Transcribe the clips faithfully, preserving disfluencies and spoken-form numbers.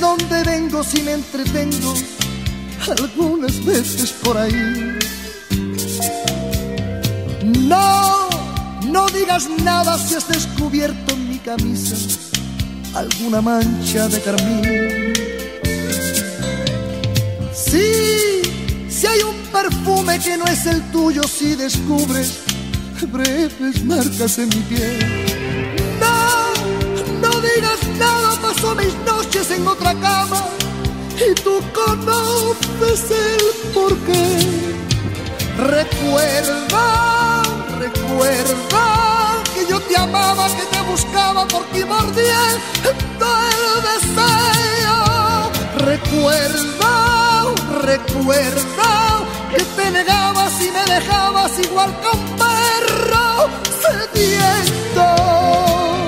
dónde vengo si me entretengo algunas veces por ahí. No, no digas nada si has descubierto en mi camisa alguna mancha de carmín. Sí, si hay un perfume que no es el tuyo, si descubres breves marcas en mi piel. No, no digas nada, paso mis noches en otra cama y tú conoces el porqué. Recuerda, recuerda que yo te amaba, que te buscaba por ti mordiendo el deseo. Recuerda, recuerda que te negabas y me dejabas igual que un perro sediento.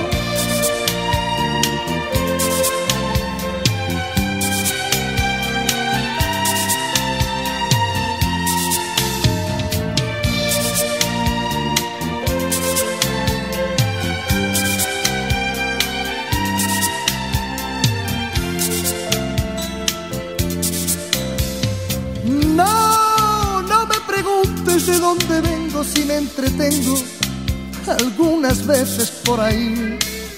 De dónde vengo si me entretengo algunas veces por ahí.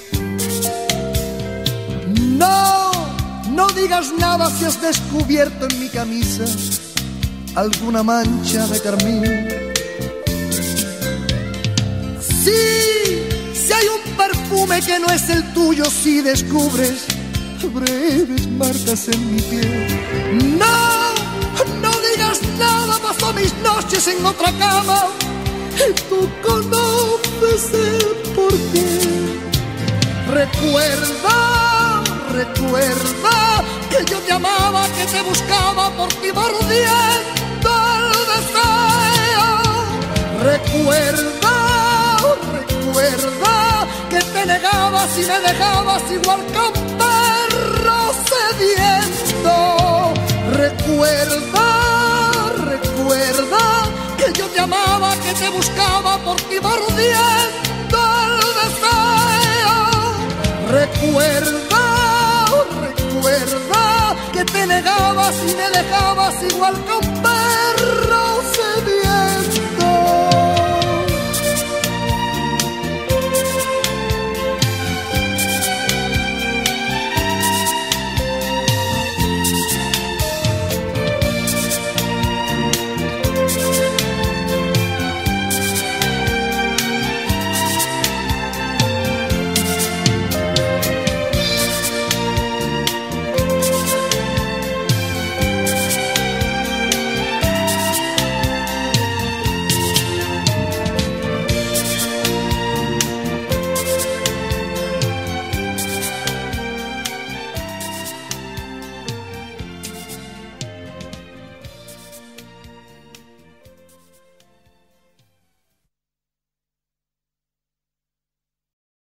No, no digas nada si has descubierto en mi camisa alguna mancha de carmín. Sí, si hay un perfume que no es el tuyo, si descubres breves marcas en mi piel. No, no digas nada, paso mis noches en otra cama y tú conoces el porqué. Recuerda, recuerda que yo te amaba, que te buscaba por ti mordiendo el deseo. Recuerda, recuerda que te negabas y me dejabas igual que un perro sediento. Recuerda, recuerda que yo te amaba, que te buscaba por ti mordiendo el deseo. Recuerda, recuerda que te negabas y me dejabas igual que un